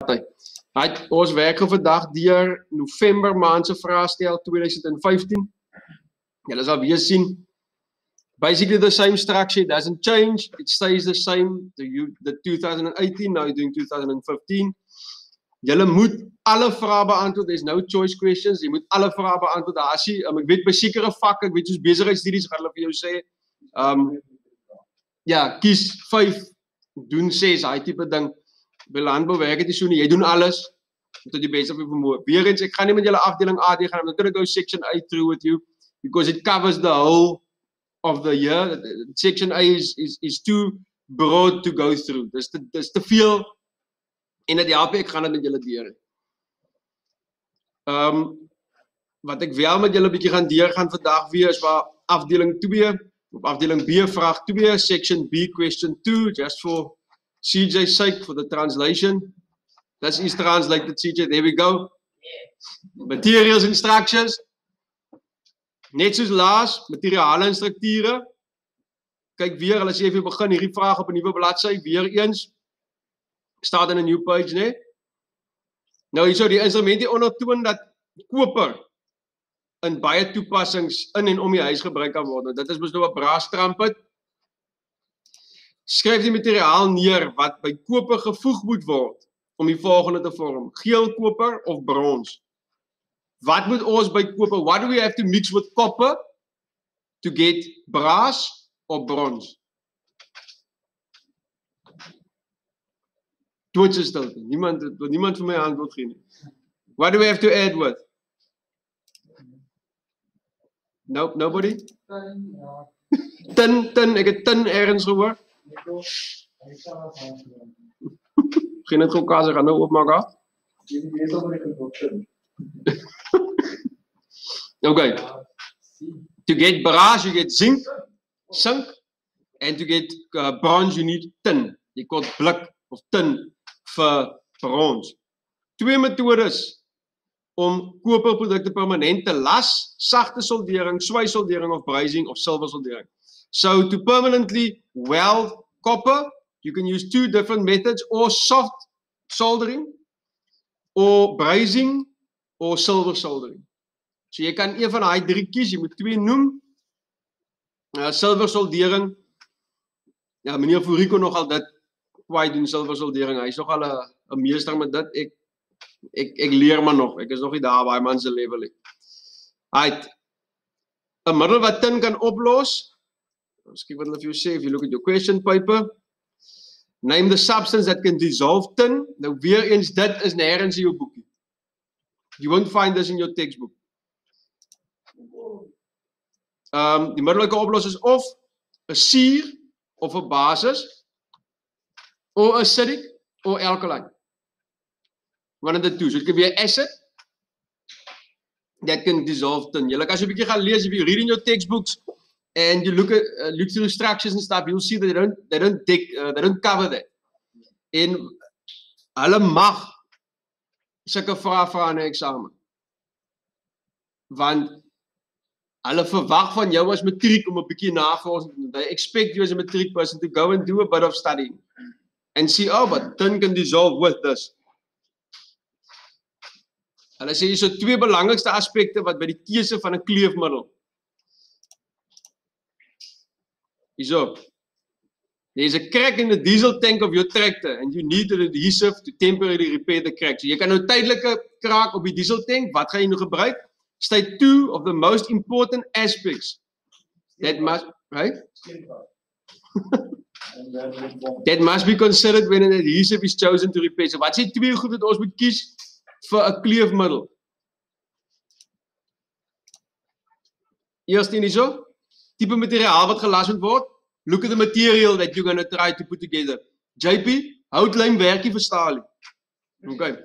Ons werk vandag deur November maand se vraestel 2015. Julle sal weer sien. Basically the same structure, it doesn't change. It stays the same. The 2018, now you're doing 2015. Julle moet alle vrae beantwoord. There's no choice questions. Jy moet alle vrae beantwoord. Ek weet by sekere vakke, ek weet soos besigheidstudies gaan hulle vir jou sê, ja, kies 5, doen 6, daai tipe ding. By landbou werk dit so nie. Jy doen alles tot die beste van jou vermoë. Weer eens, ek gaan nie met julle afdeling AD gaan, I'm not going to go section A through with you because it covers the whole of the year. Section A is too broad to go through. Dis te veel en dit help ek gaan dit met julle deur. Wat ek wel met julle bietjie gaan deurgaan vandag weer is waar afdeling 2 op afdeling B vraag 2, section B question 2, just for CJ's sake, for the translation. This is translated, CJ, there we go. Materials instructions. Net soos laas, materiale en strukture. Kyk weer, hulle sê vir begin hierdie vraag op 'n nuwe bladsy, weer eens. Staat in 'n new page, né? Nou hierso die instrumente ondertoon dat koper in baie toepassings in en om die huis gebruik kan word. Nou, dit is mos nou 'n brass trumpet. Skryf die materiaal neer wat by koper gevoeg moet word om die volgende te vorm: geel koper of brons. Wat moet ons by koper? What do we have to mix with copper to get brass or bronze? Doodse stilte. Niemand vir my antwoord gee nie. What do we have to add with? Nope, nobody? Tin, ek het tin ergens gehoor. Geen het gou kaas, ek gaan nou oopmaak af. Okay. To get brass, you get zinc, and to get bronze, you need tin. Jy kort blik of tin vir brons. Twee metodes om koperprodukte permanent te las: sagte soldering, swysoldering of brazing of silver soldering. So to permanently weld copper, you can use 2 different methods, or soft soldering, or brazing, or silver soldering. So jy kan een van daai 3 kies, jy moet 2 noem. Silver soldering, ja, meneer Furico nogal dit kwaai doen, silver soldering, hy is nogal 'n meester met dit. Ek leer maar nog, ek is nog nie daar by man se level nie. Right. 'n middel wat tin kan oplos. Skryf wat hulle vir jou sê, if you look at your question paper. Name the substance that can dissolve tin. Nou weer eens, dit is nêrens in jou boekie. You won't find this in your textbook. Die middelike oplossing is of 'n suur of 'n basis, or acidic or alkaline. One of the two. So it can be an acid that can dissolve tin. Julle kan so 'n bietjie gaan lees, if you read in your textbooks and you look through instructions and stuff, you'll see that they don't cover that. En hulle mag sulke vrae vra in 'n eksamen. Want hulle verwag van jou as matriek om 'n bietjie navorsing te doen. They expect you as a matric person to go and do a bit of studying and see, oh, but tin can dissolve with this. Hulle sê hier so 2 belangrikste aspekte wat by die keuse van 'n kleefmiddel. Hierso. There's a crack in the diesel tank of your tractor and you need an adhesive to temporarily repair the crack. So jy kan nou tydelike kraak op die diesel tank, wat gaan jy nou gebruik? State 2 of the most important aspects that must, right? That must be considered when an adhesive is chosen to repair. So wat sê 2 goed wat ons moet kies vir 'n kleefmiddel? Eerste hierso, tipe materiaal wat gelas moet word. Look at the material that you're going to try to put together. JP, houtlijm werk nie vir staal nie. Okay.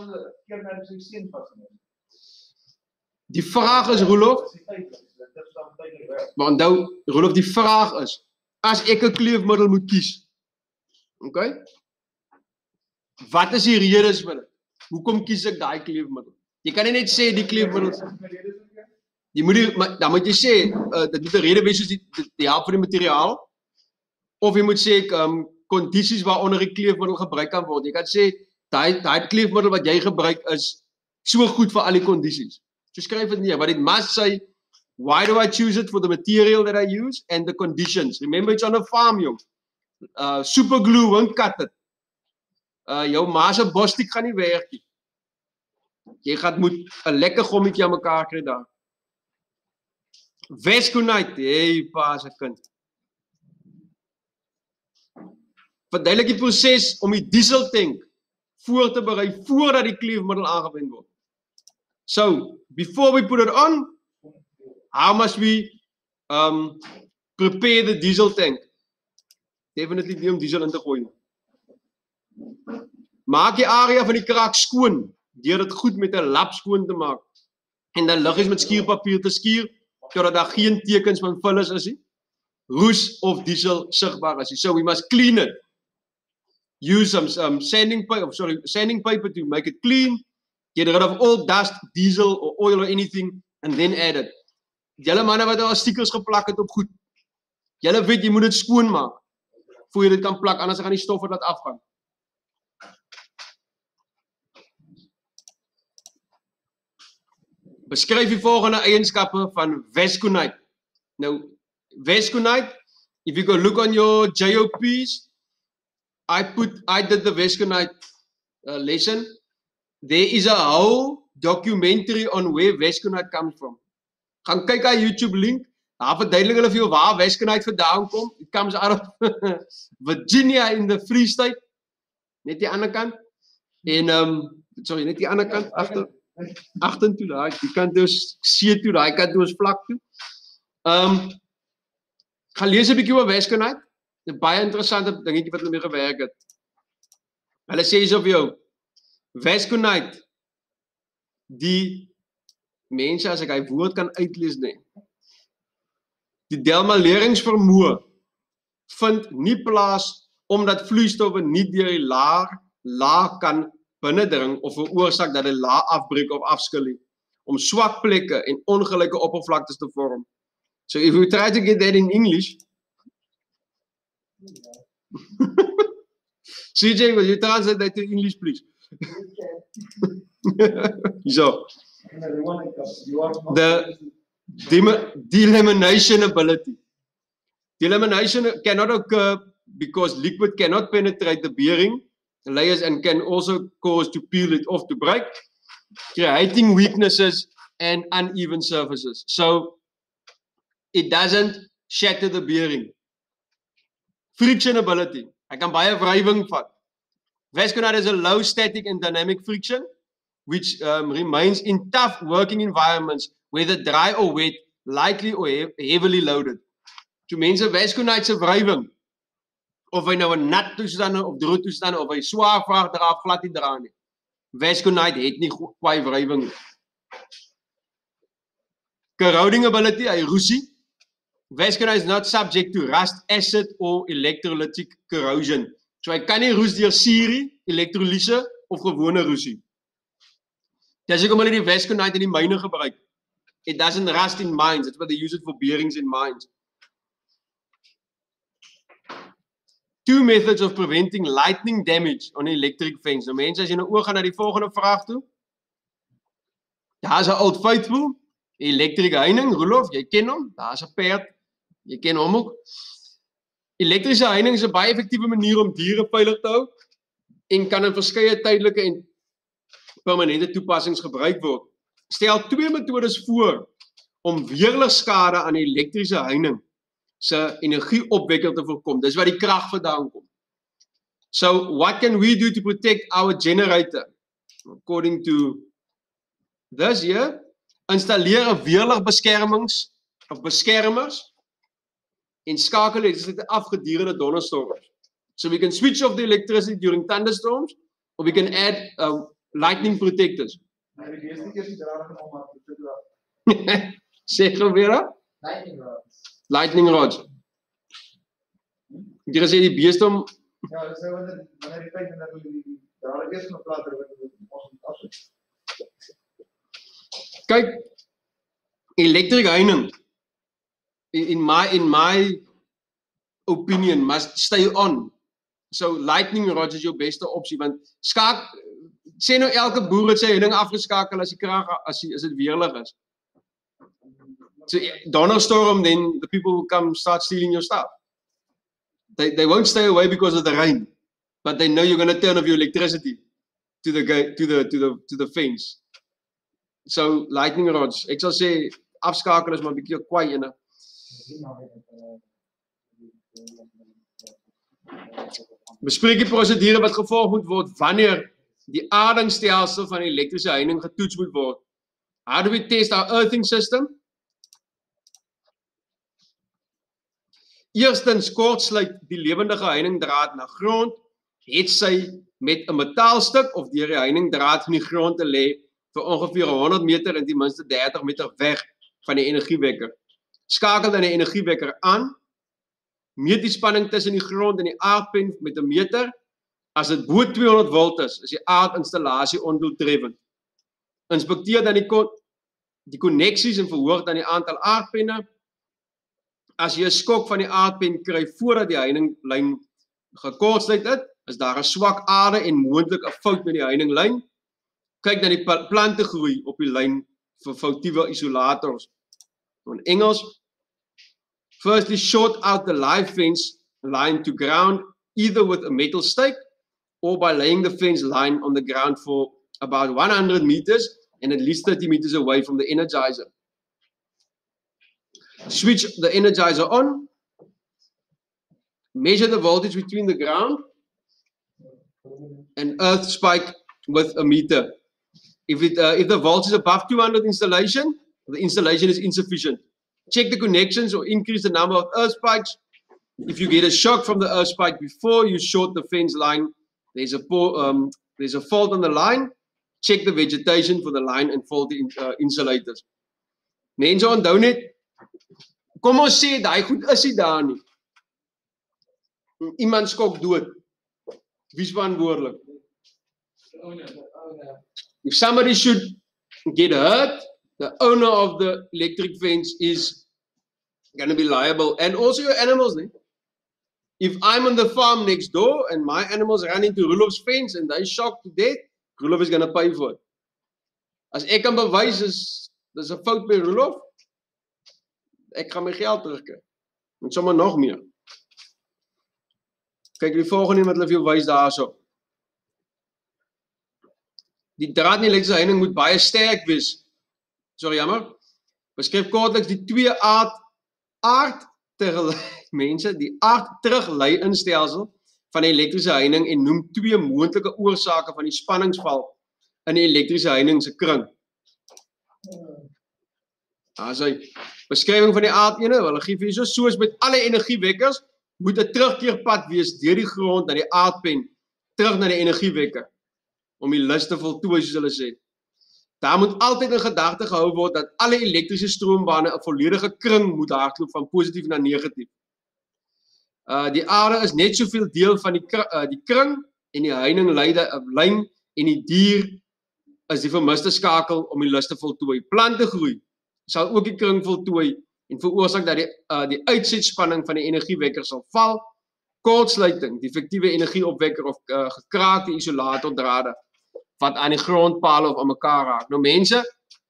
Die vraag is, Roelof, maar onthou, Roelof, die vraag is, as ek 'n kleefmiddel moet kies, okay? Wat is die redes vir dit? Hoekom kies ek daai kleefmiddel? Jy kan nie net sê die kleefmiddel. Jy moet dan moet jy sê, dit moet 'n rede wees soos die help van die materiaal, of jy moet sê kondisies waaronder die kleefmiddel gebruik kan word. Jy kan sê daai kleefmiddel wat jy gebruik is so goed vir al die kondisies. So skryf dit neer, but it must say, why do I choose it for the material that I use and the conditions. Remember, it's on a farm, jong. Super glue won't cut it. Jou ma se bosstiek gaan nie werk nie. Jy moet 'n lekker gommetjie aan mekaar kry daar. Weskonite, hey pa se kind. Verduidelik die proses om die dieseltank voor te berei voordat die kleefmiddel aangewend word. So, before we put it on, how must we prepare the diesel tank? Definitely nie om diesel in te gooi. Maak die area van die kraak skoon, deur dit goed met 'n lap skoon te maak. En dan liggies met skuurpapier te skuur, totdat daar geen tekens van vullis is nie, roes of diesel sigbaar is nie. So we must clean it. Use some sanding paper to make it clean. Get rid of all dust, diesel or oil or anything, and then add it. Julle manne wat al stickers geplak het op goed. Julle weet jy moet dit skoon maak voor jy dit kan plak, anders gaan die stoffe laat afgaan. Beskryf die volgende eienskappe van Weskonite. Nou, Weskonite, if you go look on your JOPs, I did the Weskonite lesson. There is a whole documentary on where Weskonite comes from. Gaan kyk aan YouTube link, daar verduidelik hulle vir jou waar Weskonite vandaan kom. It comes out of Virginia in the Free State. Net die ander kant. En sorry, net die ander kant agter toe daai. Die kant is see toe, daai kant is vlak toe. Gaan lees 'n bietjie oor Weskonite. 'n Baie interessante dingetjie wat hulle mee gewerk het. Hulle sê hierso vir jou, Weskonite, die mense, as ek hy woord kan uitlees nie, die delmaleringsvermoë vind nie plaas omdat vloeistowwe nie deur die laag kan binnendring of veroorsaak dat die laag afbreek of afskil nie, om swak plekke en ongelyke oppervlaktes te vorm. So if we try to get that in English, CJ, will you translate that to English, please? So, the delamination ability. Delamination cannot occur because liquid cannot penetrate the bearing layers and can also cause to peel it off to break, creating weaknesses and uneven surfaces. So, it doesn't shatter the bearing. Friction ability. I can buy a wrywing vat. Weskonite has a low static and dynamic friction, which remains in tough working environments, whether dry or wet, lightly or heavily loaded. So mense, Weskonite se wrywing, of hy nou 'n nat toestande of droë toestande of hy swaar vraag dra of glad nie dra nie. Weskonite het nie kwai wrywing nie. Corroding ability, hy roesie. Weskonite is not subject to rust, acid or electrolytic corrosion. So hy kan nie roes deur surie, elektrolyse of gewone roesie. Dis hoekom hulle die Weskonite in die myne gebruik. It doesn't rust in mines. That's why they use it for bearings in mines. Two methods of preventing lightning damage on electric fence. Nou mense, as jy nou oorgaan na die volgende vraag toe. Daar's 'n old faithful, elektriese heining, Rolof, jy ken hom. Daar's 'n perd, jy ken hom ook. Elektriese heining is 'n baie effektiewe manier om diere veilig te hou en kan in verskeie tydelike en permanente toepassings gebruik word. Stel twee metodes voor om weerligskade aan die elektriese heining se energieopwekking te voorkom. Dis waar die krag vandaan kom. So, what can we do to protect our generator? According to this here, installeer 'n weerligbeskermings of beskermers en skakel elektrisiteit af gedurende donderstorms. So we can switch off the electricity during thunderstorms, or we can add lightning protectors. Zeg weer? Lightning rods. Jy gesê die beeste om... Ja, dis nou wanneer die tyd en dat die daar eers nog plaas word. Kyk, electric heining, in my opinion, must stay on So lightning rods is jou beste opsie, want sê nou elke boer het sy heining afgeskakel as die krag, as dit weerlig is. So thunderstorm, then the people will come start stealing your stuff. They won't stay away because of the rain, but they know you're going to turn off your electricity to the gate, to the fence. So lightning rods, ek sal sê afskakel is maar 'n bietjie kwaai ene. Bespreek die prosedure wat gevolg moet word wanneer die aardingstelsel van die elektriese heining getoets moet word. How do we test our earthing system? Eerstens kortsluit die lewendige heiningdraad na grond, het sy met 'n metaalstuk of deur die heiningdraad van die grond te lê vir ongeveer 100 meter en ten minste 30 meter weg van die energiewekker. Skakel dan die energiewekker aan, meet die spanning tussen die grond en die aardpen met 'n meter. As dit bo 200 volt is die aardinstallasie ondoeltreffend. Inspekteer dan die konneksies en verhoog dan die aantal aardpenne. As jy 'n skok van die aardpen kry voordat die heininglyn gekortsluit het, is daar 'n swak aarde en moontlik 'n fout met die heininglyn. Kyk dan die plante groei op die lyn vir foutiewe isolators. In Engels, firstly short out the live fence line to ground either with a metal stake or by laying the fence line on the ground for about 100 meters and at least 30 meters away from the energizer. Switch the energizer on. Measure the voltage between the ground and earth spike with a meter. If the voltage is above 200 installation, the installation is insufficient. Check the connections or increase the number of earth spikes. If you get a shock from the earth spike before you short the fence line, there's a fault on the line. Check the vegetation for the line and faulty insulators. Mense onthou net, kom ons sê daai goed is nie daar nie. Iemand skok dood. Wie is verantwoordelik? If somebody should get hurt, the owner of the electric fence is going to be liable, and also your animals. If I'm on the farm next door and my animals run into Roelof's fence and they shocked to death, Roelof is going to pay for it. As ek kan bewys dis 'n fout by Roelof, ek gaan my geld terugkry. En sommer nog meer. Kyk die volgende wat hulle vir jou wys daarso. Die draad in die elektriese heining moet baie sterk wees. Sorry, jammer. Beskryf kortliks die twee die aard-teruglei instelsel van die elektriese heining en noem twee moontlike oorsake van die spanningsval in die elektriese heining se kring. Daar is hy. Beskrywing van die aardene, hulle gee vir jou soos met alle energiewekkers, moet 'n terugkeerpad wees deur die grond na die aardpen, terug na die energiewekker, om die lus te voltooi soos hulle sê. Daar moet altyd in gedagte gehou word dat alle elektriese stroombane 'n volledige kring moet hardloop van positief na negatief. Die aarde is net soveel deel van die kring en die heininglyn en die dier is die vermiste skakel om die lus te voltooi. Plante groei sal ook die kring voltooi en veroorsaak dat die uitsetspanning van die energiewekker sal val. Kortsluiting, defektiewe energieopwekker of gekraakte isolatordrade wat aan die grondpale of aan mekaar raak. Nou mense,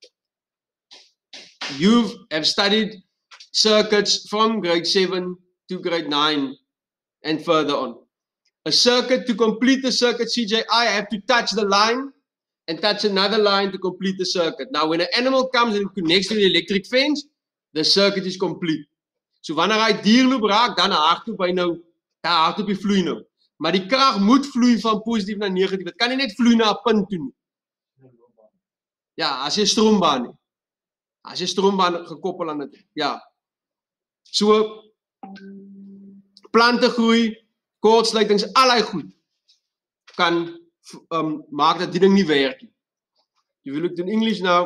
you have studied circuits from grade 7 to grade 9 and further on. A circuit, to complete the circuit, CJI, I have to touch the line and touch another line to complete the circuit. Now when an animal comes and connects to the electric fence, the circuit is complete. So wanneer hy dierloop raak, dan hardloop hy nou, daar hardloop die vloei nou. Maar die krag moet vloei van positief na negatief. Dit kan nie net vloei na 'n punt toe nie. Ja, as jy 'n stroombaan nie. As jy 'n stroombaan gekoppel aan dit. Ja. So plante groei, kortsluitings, allei goed kan maak dat die ding nie werk nie. If you look in English now,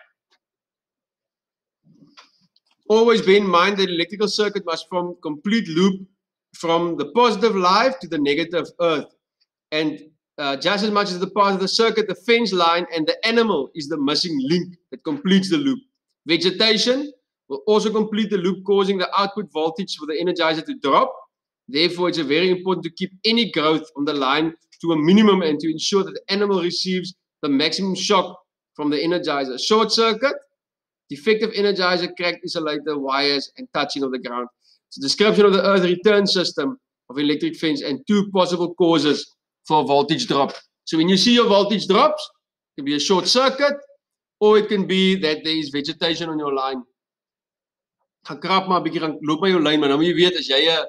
always bear in mind that the electrical circuit must form complete loop from the positive live to the negative earth. And just as much as the part of the circuit, the fence line and the animal is the missing link that completes the loop. Vegetation will also complete the loop, causing the output voltage for the energizer to drop. Therefore, it's very important to keep any growth on the line to a minimum and to ensure that the animal receives the maximum shock from the energizer. Short circuit, defective energizer, cracked insulator, wires, and touching of the ground. It's a description of the earth return system of electric fence and 2 possible causes for a voltage drop. So when you see your voltage drops, it can be a short circuit, or it can be that there is vegetation on your line. Gaan krap maar 'n bietjie gaan loop by jou lyn, maar nou moet jy weet as jy 'n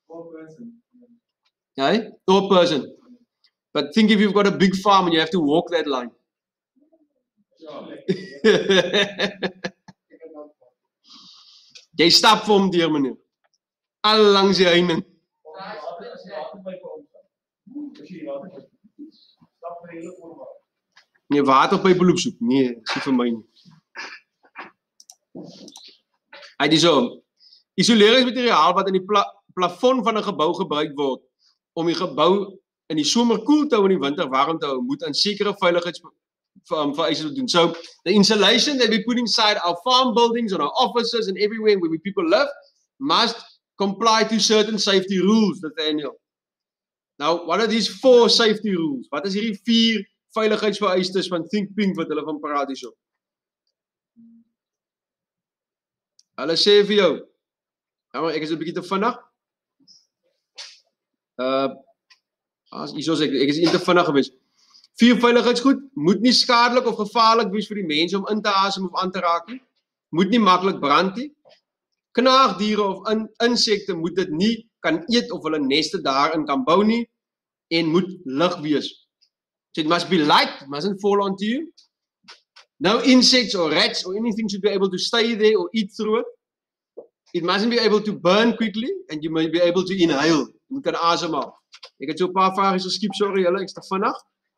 tall person. But think if you've got a big farm and you have to walk that line. Jy stap vir hom deur, meneer. Al langs die heining. Nee, waterpyp loopsoek. Nee, dis vir my nie. Hy dis so. Isoleringsmateriaal wat in die plafon van 'n gebou gebruik word om die gebou in die somer koel te hou en in die winter warm te hou, moet aan sekere veiligheidsvereistes voldoen. So, the insulation that we put inside our farm buildings, on our offices and everywhere where people live must comply to certain safety rules, Nathaniel. Now, what are these 4 safety rules? Wat is hierdie 4 veiligheidsvereistes van Think Pink wat hulle van praat hierso? Hulle sê vir jou, ja, maar ek is 'n bietjie te vinnig. Ek is te vinnig gewees. 4 veiligheidsgoed, moet nie skadelik of gevaarlik wees vir die mense om in te asem of aan te raak nie. Moet nie maklik brand nie. Knaagdiere of insekte moet dit nie kan eet of hulle neste daarin kan bou nie en moet lig wees. So it must be light, it mustn't fall onto you. No insects or rats or anything should be able to stay there or eat through it. It mustn't be able to burn quickly and you may be able to inhale. Je moet kan asemhaal. Ek het so 'n paar vragies geskiep, sorry julle, ek's te vinnig.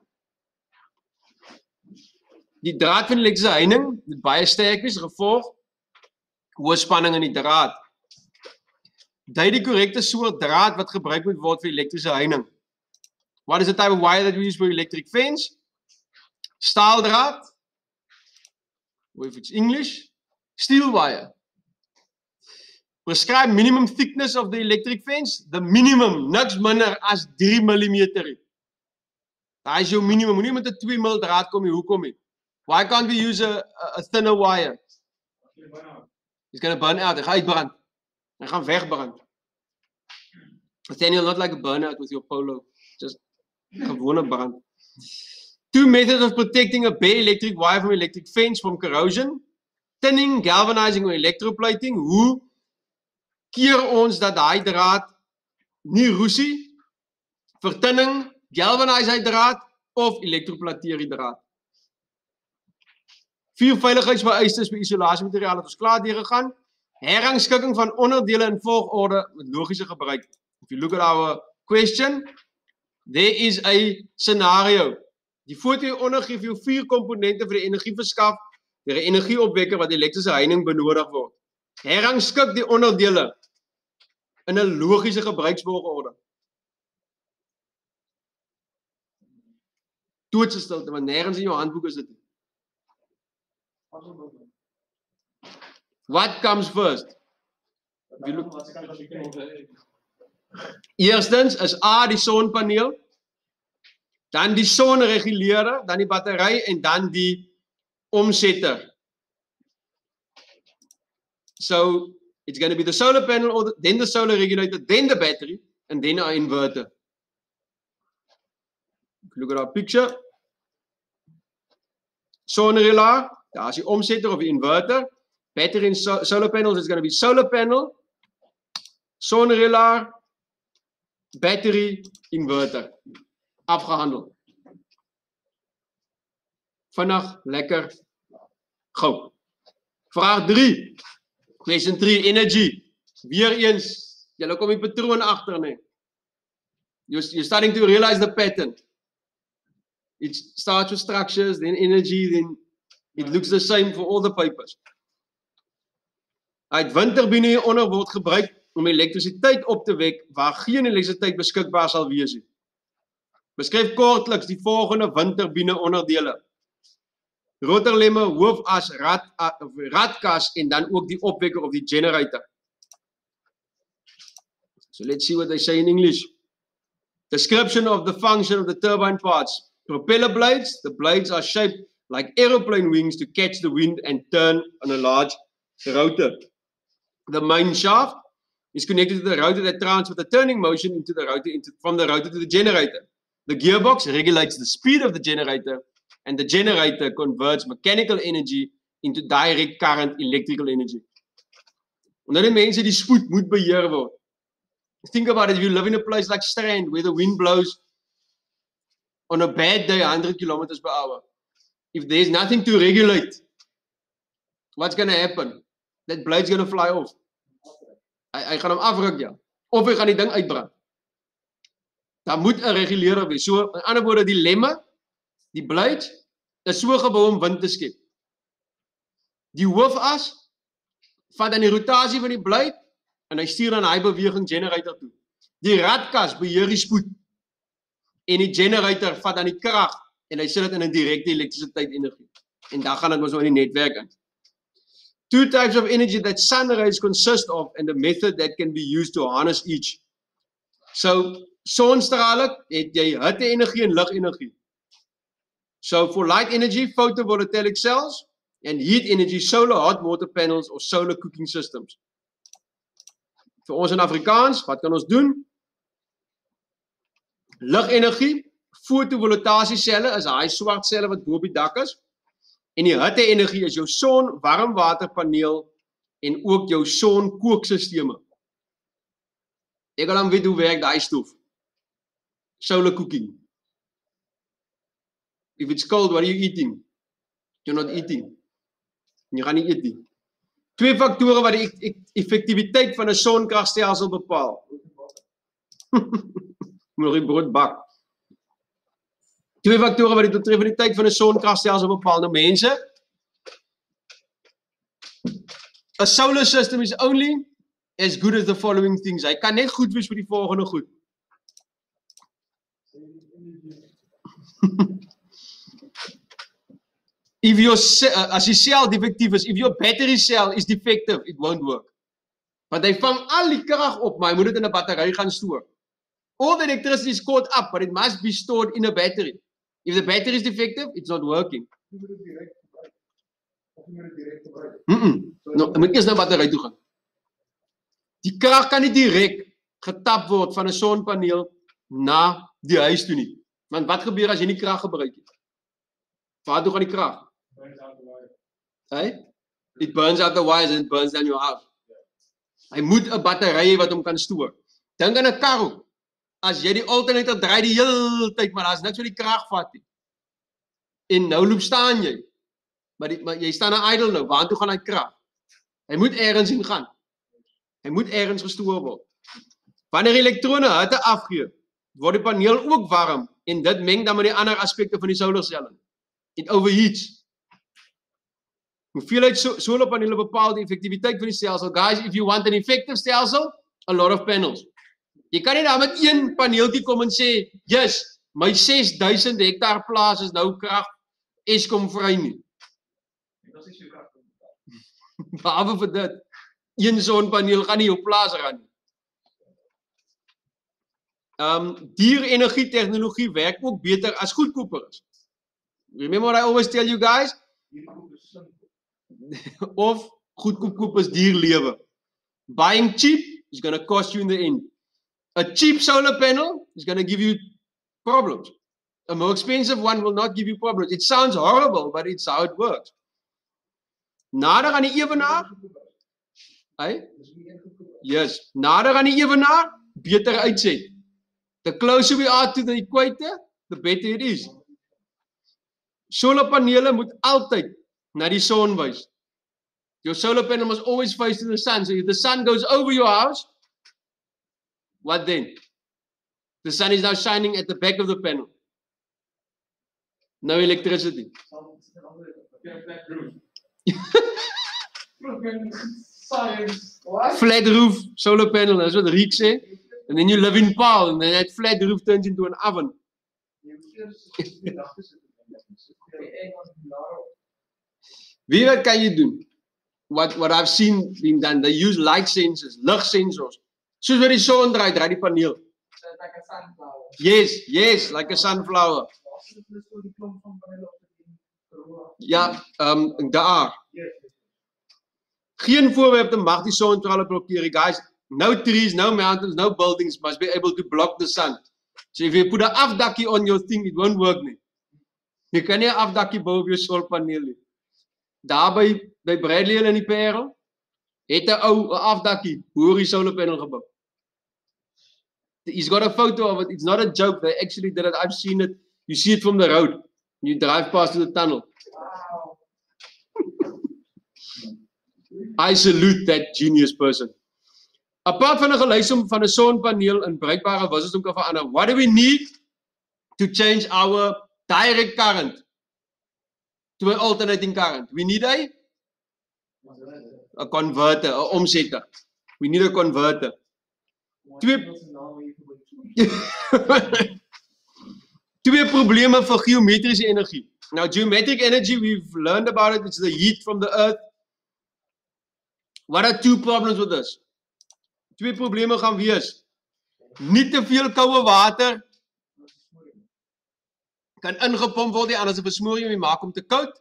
Die draad van die elektriese heining moet baie sterk wees, gevolg hoë spanning in die draad. Dui die korrekte soort draad wat gebruik moet word vir elektriese heining. What is the type of wire that we use for electric fence? Staaldraad, or if it's English, steel wire. Prescribe minimum thickness of the electric fence, the minimum, niks minder as 3 mm. That is your minimum. Moenie met 'n 2 mm draad kom nie, hoekom nie? Why can't we use a thinner wire? It's going to burn out. Hy gaan uitbrand. Hy gaan wegbrand. Nathaniel, not like a burnout with your polo. Just gewone brand. 2 methods of protecting a bare electric wire from electric fence from corrosion. Tinning, galvanizing or electroplating. Hoe keer ons dat daai draad nie roesie? Vertinning, galvanize hy draad of elektroplateer die draad. 4 veiligheidsvereistes vir isolasiemateriaal het ons klaar deurgegaan. Herrangskikking van onderdele in volgorde met logiese gebruik. If you look at our question, there is a scenario. Die foto hieronder gee vir jou 4 komponente vir die energieverskaf deur 'n energieopwekker wat elektriese heining benodig word. Herrangskik die onderdele in 'n logiese gebruiksvolgorde. Doodse stilte, want nêrens in jou handboek is dit. What comes first? Eerstens is A die sonpaneel, dan die sonreguleerder, dan die battery en dan die omsetter. So it's going to be the solar panel, or then the solar regulator, then the battery, and then our inverter. Look at our picture. Sonregulaar, daar is die omsetter of die inverter. Battery and solar panels is going to be solar panel, sonregulaar, battery, inverter. Afgehandeld. Vinnig, lekker, gou. Vraag 3. Question 3, energy. Weereens, julle kom die patroon agter, nee. You're starting to realize the pattern. It starts with structures, then energy, then it looks the same for all the papers. Windturbine hieronder word gebruik om elektrisiteit op te wek waar geen elektrisiteit beskikbaar sal wees nie. Beskryf kortliks die volgende windturbine onderdele. Rotorlemme, hoofas, radkas en dan ook die opwekker of die generator. So let's see what they say in English. Description of the function of the turbine parts. Propeller blades. The blades are shaped like aeroplane wings to catch the wind and turn on a large rotor. The main shaft is connected to the rotor that transfers the turning motion into the rotor from the rotor to the generator. The gearbox regulates the speed of the generator, and the generator converts mechanical energy into direct current electrical energy. Omdat die mense die spoed moet beheer word. Think about it, if you live in a place like Strand where the wind blows on a bad day 100 kilometers per hour. If there's nothing to regulate, what's going to happen? That blade's going to fly off. Hy gaan hom afruk, ja. Of hy gaan die ding uitbrand. Daar moet 'n reguleerder wees. So, in ander woorde, die lemme, die blades, is so gebou om wind te skep. Die hoofas vat aan die rotasie van die blade en hy stuur dan hy beweging generator toe. Die radkas beheer die spoed en die generator vat aan die krag en hy sit dit in 'n direkte elektrisiteit energie. En dan gaan dit mos nou in die netwerk in. Two types of energy that sun rays consist of and the method that can be used to harness each. So, sonstrale het jy hitte-energie en lig-energie. So, for light energy, photovoltaic cells, and heat energy, solar hot water panels or solar cooking systems. Vir ons in Afrikaans, wat kan ons doen? Lig-energie, fotovoltaiseselle is daai swart selle wat bo op die dak is. En die hitte-energie is jou son, warmwaterpaneel en ook jou sonkookstelsels. Ek wil dan weet hoe werk daai stof. Solar cooking. If it's cold, what are you eating? You're not eating. Jy gaan nie eet nie. Twee faktore wat die effektiwiteit van 'n sonkragstelsel bepaal. Moet die brood bak. Twee faktore wat die doeltreffendheid van 'n sonkragstelsel bepaal. Nou mense, a solar system is only as good as the following things. Hy kan net goed wees vir die volgende goed. If your as die cell defectief is, if your battery cell is defective, it won't work. Want hy vang al die krag op, maar hy moet dit in 'n battery gaan stoor. All the electricity is caught up, but it must be stored in a battery. If the battery is defective, it's not working. No, jy moet eers na 'n battery toe gaan. Die krag kan nie direk getap word van 'n sonpaneel na die huis toe nie. Want wat gebeur as jy nie krag gebruik nie? Waar toe gaan die krag? Hey? It burns out the wires and it burns down your house. Hy moet 'n battery hê wat hom kan stoor. Dink aan 'n kar. As jy die alternator draai die hele tyd, maar daar's niks wat die krag vat nie. En nou loop staan jy. Maar jy staan nou idle nou. Waar toe gaan hy krag? Hy moet ergens heen gaan. Hy moet ergens gestoor word. Wanneer elektrone hitte afgee, word die paneel ook warm en dit meng dan met die ander aspekte van die solarcellen. It overheats. Hoeveelheid solarpanele bepaal die effektiwiteit van die stelsel. Guys, if you want an effective stelsel, a lot of panels. Jy kan nie daar met een paneeltjie kom en sê, yes, my 6000 hektaar plaas is nou krag Eskom vry nie. Behalwe vir dit, een sonpaneel gaan nie jou plaas ran nie. Dierenergie tegnologie werk ook beter as goedkoper is. Remember what I always tell you guys? Of goedkoop is dierlewe. Buying cheap is going to cost you in the end. A cheap solar panel is going to give you problems. A more expensive one will not give you problems. It sounds horrible, but it's how it works. Nader aan die ewenaar? Hey? Yes. Nader aan die ewenaar, beter uitset. The closer we are to the equator, the better it is. Solarpanele moet altyd na die son wys. Your solar panel must always face to the sun. So if the sun goes over your house, what then? The sun is now shining at the back of the panel. No electricity. Flat roof solar panel, that's what Rick said. And then you live in Paul, and then that flat roof turns into an oven. Wie wat kan jy doen? What I've seen being done, they use light sensors, lig sensors, Soos wat die son draai die paneel. So like a sunflower. Yes, like a sunflower. Dis so die klomp van panele op die verhoog. Ja, daar. Yes. Geen voorwerp mag die sonstrale blokkeer, guys. No trees, no mountains, no buildings must be able to block the sun. So if you put an afdakkie on your thing, it won't work nie. Je kan nie 'n afdakkie bou op jou solpaneel nie. Daar by Bradley in die Parel het 'n ou 'n afdakkie hoor die solar panel gebou. He's got a photo of it. It's not a joke. They actually did it. I've seen it. You see it from the road. You drive past the tunnel. Wow. I salute that genius person. Apart van 'n gelys van 'n sonpaneel in bruikbare wissels om kan verander, what do we need to change our direct current to an alternating current? We need a converter, 'n omsetter. We need a converter. Twee probleme vir geometriese energie. Now, geometric energy, we've learned about it. It's the heat from the earth. What are two problems with this? Twee probleme gaan wees. Nie te veel koue water kan ingepomp word, anders versmoor jy hom, maak hom te koud.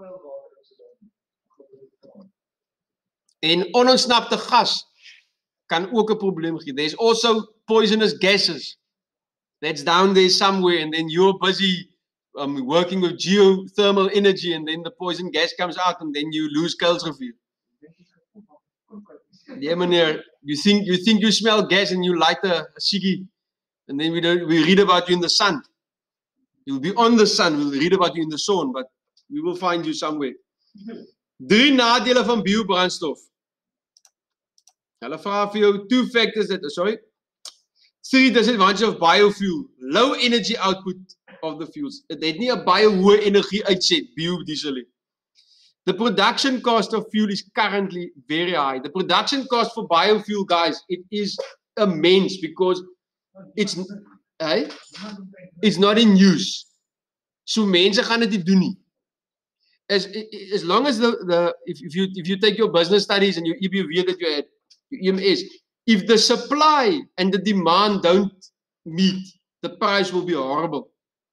En onontsnapte gas kan ook 'n probleem gee. There's also poisonous gases that's down there somewhere, and then you're busy working with geothermal energy, and then the poison gas comes out, and then you lose Kuilsrivier. Yeah, meneer, you think you smell gas and you light a ciggy, and then we read about you in the sun. You'll be on the sun, we'll read about you in the sun, but we will find you somewhere. 3 nadele van biobrandstof. Hulle vra vir jou 2 factors that, 3 disadvantages of biofuel. Low energy output of the fuels. Dit het nie 'n baie hoë energie uitset, biodiesel nie. The production cost of fuel is currently very high. The production cost for biofuel, guys, it is immense because it's not in use. So mense gaan dit nie doen nie. As long as if you take your business studies and your EBV that you had, your EMS, if the supply and the demand don't meet, the price will be horrible.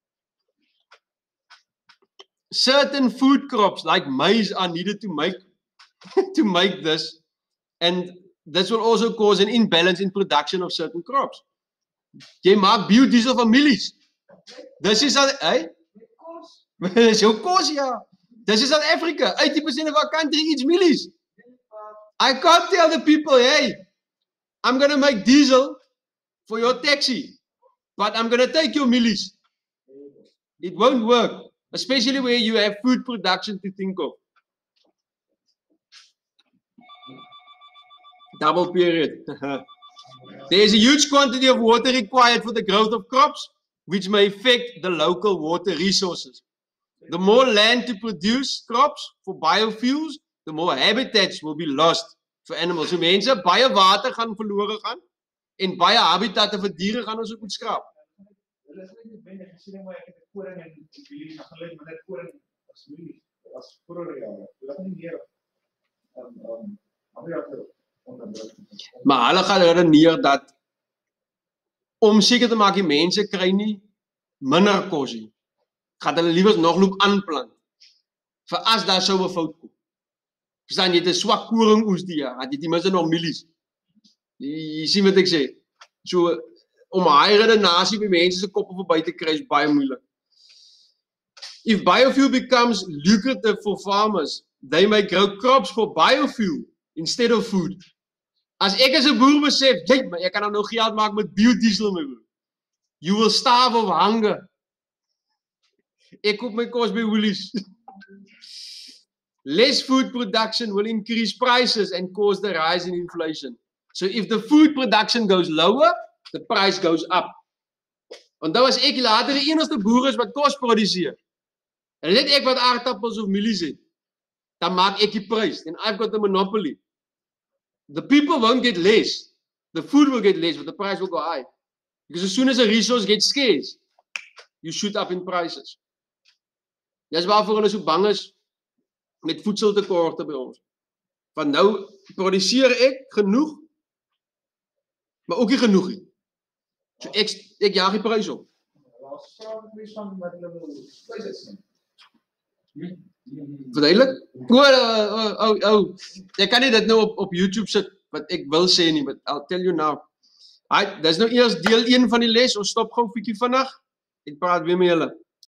Certain food crops like maize are needed to make this, and this will also cause an imbalance in production of certain crops. Jy maak biodiesel van mielies. Dis is al, dis jou kos, ja. This is South Africa. 80% of our country eats mealies. I can't tell the people, hey, I'm going to make diesel for your taxi, but I'm going to take your mealies. It won't work, especially where you have food production to think of. Double period. There is a huge quantity of water required for the growth of crops, which may affect the local water resources. The more land to produce crops for biofuels, the more habitats will be lost for animals. So mense, baie water gaan verlore gaan en baie habitatte vir diere gaan ons ook moet skraap. Hulle is nie wendig gesien maar ek het 'n koring en bielies gaan gelê met net koring as mielies as vorige jare. Hulle gaan nie meer maar hulle gaan redeneer dat om seker te maak die mense kry nie minder kos nie, gaan hulle liewer nog loop aanplant vir as daar sou 'n fout kom. Verstaan jy, dit is swak koring oes die jaar, het jy ten minste nog mielies. Jy sien wat ek sê. So om hy redenasie by mense se koppe verby te kry is baie moeilik. If biofuel becomes lucrative for farmers, they may grow crops for biofuel instead of food. As ek as 'n boer besef, maar ek kan nou geld maak met biodiesel my broer. You will starve of hunger. Ek koop my kos by Woolies. Less food production will increase prices and cause the rise in inflation. So if the food production goes lower, the price goes up. Onthou as ek later die enigste boer is wat kos produseer, en net ek wat aardappels of mielies het, dan maak ek die prys, and I've got the monopoly. The people won't get less. The food will get less, but the price will go high. Because as soon as a resource gets scarce, you shoot up in prices. Dis waarvoor hulle so bang is met voedseltekorte by ons. Want nou produseer ek genoeg, Maar ook nie genoeg nie. So ek jaag die prys op. Laaste vraag gewees van wat hulle wil prys uitsien. Verduidelik? Ek kan nie dit nou op YouTube sit wat ek wil sê nie, but I'll tell you now. Dis nou eers deel 1 van die les. Ons stop gou 'n bietjie vinnig. Ek praat weer met julle.